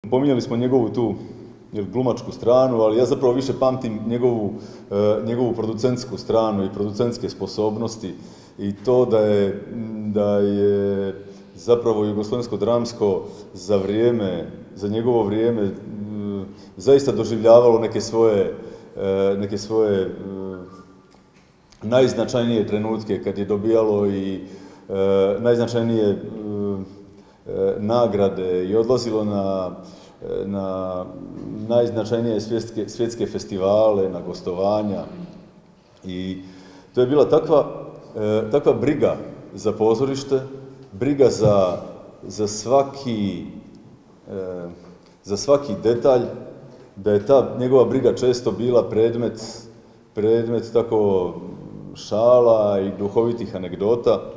Pominjali smo njegovu tu glumačku stranu, ali ja zapravo više pamtim njegovu producentsku stranu i producentske sposobnosti i to da je zapravo jugoslavensko dramsko za njegovo vrijeme zaista doživljavalo neke svoje najznačajnije trenutke kad je dobijalo i najznačajnije nagrade i odlazilo na najznačajnije svjetske festivale, na gostovanja i to je bila takva briga za pozorište, briga za svaki detalj, da je ta njegova briga često bila predmet tako šala i duhovitih anegdota.